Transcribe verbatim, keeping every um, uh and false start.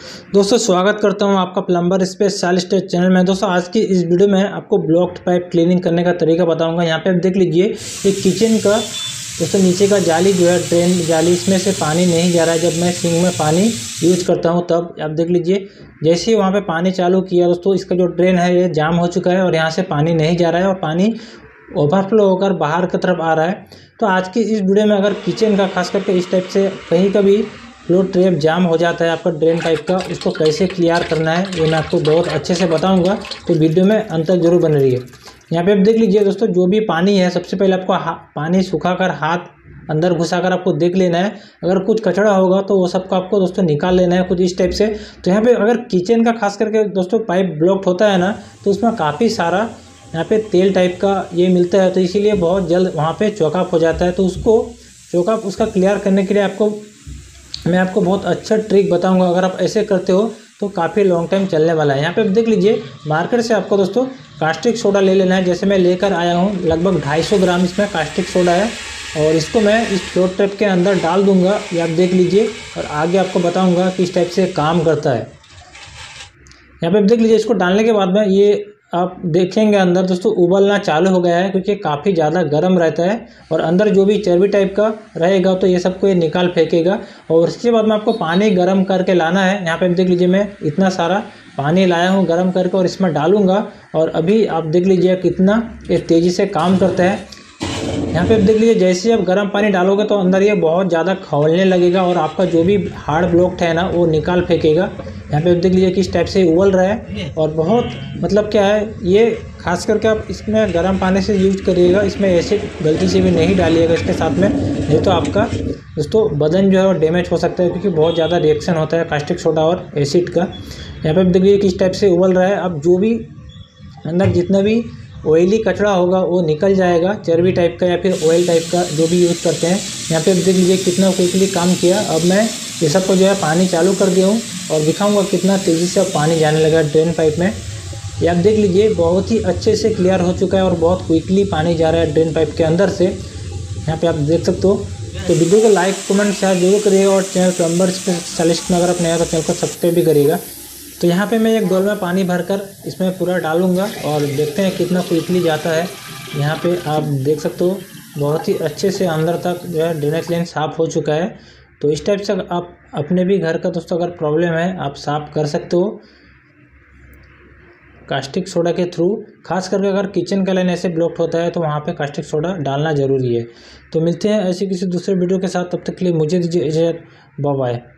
दोस्तों स्वागत करता हूं आपका प्लम्बर स्पेशलिस्ट चैनल में। दोस्तों आज की इस वीडियो में आपको ब्लॉक्ड पाइप क्लीनिंग करने का तरीका बताऊंगा। यहां पे आप देख लीजिए एक किचन का दोस्तों नीचे का जाली जो है ड्रेन जाली, इसमें से पानी नहीं जा रहा है। जब मैं सिंक में पानी यूज करता हूं तब आप देख लीजिए जैसे ही वहाँ पे पानी चालू किया दोस्तों इसका जो ड्रेन है ये जाम हो चुका है और यहाँ से पानी नहीं जा रहा है और पानी ओवरफ्लो होकर बाहर की तरफ आ रहा है। तो आज की इस वीडियो में अगर किचन का खास करके इस टाइप से कहीं का भी फ्लो ट्रैप जाम हो जाता है आपका ड्रेन पाइप का, उसको कैसे क्लियर करना है ये मैं आपको बहुत अच्छे से बताऊंगा। तो वीडियो में अंत तक जरूर बने रहिए। यहाँ पे आप देख लीजिए दोस्तों जो भी पानी है सबसे पहले आपको पानी सुखाकर हाथ अंदर घुसाकर आपको देख लेना है। अगर कुछ कचरा होगा तो वो सबको आपको दोस्तों निकाल लेना है कुछ इस टाइप से। तो यहाँ पे अगर किचन का खास करके दोस्तों पाइप ब्लॉक्ड होता है ना तो उसमें काफ़ी सारा यहाँ पे तेल टाइप का ये मिलता है, तो इसीलिए बहुत जल्द वहाँ पे चौकअप हो जाता है। तो उसको चौकअप उसका क्लियर करने के लिए आपको मैं आपको बहुत अच्छा ट्रिक बताऊंगा। अगर आप ऐसे करते हो तो काफ़ी लॉन्ग टाइम चलने वाला है। यहाँ पे आप देख लीजिए मार्केट से आपको दोस्तों कास्टिक सोडा ले लेना है। जैसे मैं लेकर आया हूँ लगभग ढाई सौ ग्राम इसमें कास्टिक सोडा है और इसको मैं इस फ्लो ट्रैप के अंदर डाल दूंगा। ये आप देख लीजिए और आगे आपको बताऊँगा किस टाइप से काम करता है। यहाँ पर आप देख लीजिए इसको डालने के बाद में ये आप देखेंगे अंदर दोस्तों उबलना चालू हो गया है क्योंकि काफ़ी ज़्यादा गर्म रहता है और अंदर जो भी चर्बी टाइप का रहेगा तो ये सबको ये निकाल फेंकेगा। और उसके बाद में आपको पानी गर्म करके लाना है। यहाँ पे आप देख लीजिए मैं इतना सारा पानी लाया हूँ गर्म करके और इसमें डालूंगा और अभी आप देख लीजिए कितना ये तेज़ी से काम करता है। यहाँ पे आप देख लीजिए जैसे ही आप गर्म पानी डालोगे तो अंदर ये बहुत ज़्यादा खौलने लगेगा और आपका जो भी हार्ड ब्लॉक्ड है ना वो निकाल फेंकेगा। यहाँ पे आप देख लीजिए किस टाइप से उबल रहा है और बहुत मतलब क्या है ये खास करके आप इसमें गर्म पानी से यूज करिएगा। इसमें एसिड गलती से भी नहीं डालिएगा इसके साथ में, नहीं तो आपका दोस्तों बदन जो है वो डैमेज हो सकता है क्योंकि बहुत ज़्यादा रिएक्शन होता है कास्टिक सोडा और एसिड का। यहाँ पे आप देख लीजिए किस टाइप से उबल रहा है। अब जो भी अंदर जितना भी ऑयली कचरा होगा वो निकल जाएगा, चर्बी टाइप का या फिर ऑयल टाइप का जो भी यूज़ करते हैं। यहाँ पे आप देख लीजिए कितना क्विकली काम किया। अब मैं ये सब को जो है पानी चालू कर दिया हूँ और दिखाऊंगा कितना तेज़ी से अब पानी जाने लगा ड्रेन पाइप में। ये आप देख लीजिए बहुत ही अच्छे से क्लियर हो चुका है और बहुत क्विकली पानी जा रहा है ड्रेन पाइप के अंदर से। यहाँ पे आप देख सकते हो। तो वीडियो को लाइक कमेंट शेयर जरूर करिएगा और चैनल प्लम्बर स्पेशलिस्ट में अगर आप नया तो चैनल को सब्सक्राइब भी करिएगा। तो यहाँ पे मैं एक डोल में पानी भरकर इसमें पूरा डालूंगा और देखते हैं कितना क्विकली जाता है। यहाँ पे आप देख सकते हो बहुत ही अच्छे से अंदर तक जो है ड्रेनेज लाइन साफ़ हो चुका है। तो इस टाइप से आप अपने भी घर का दोस्तों अगर प्रॉब्लम है आप साफ़ कर सकते हो कास्टिक सोडा के थ्रू। खास करके अगर किचन का लाइन ऐसे ब्लॉक्ड होता है तो वहाँ पे कास्टिक सोडा डालना ज़रूरी है। तो मिलते हैं ऐसी किसी दूसरे वीडियो के साथ, तब तक के लिए मुझे दीजिए इजाज़त, बाय बाय।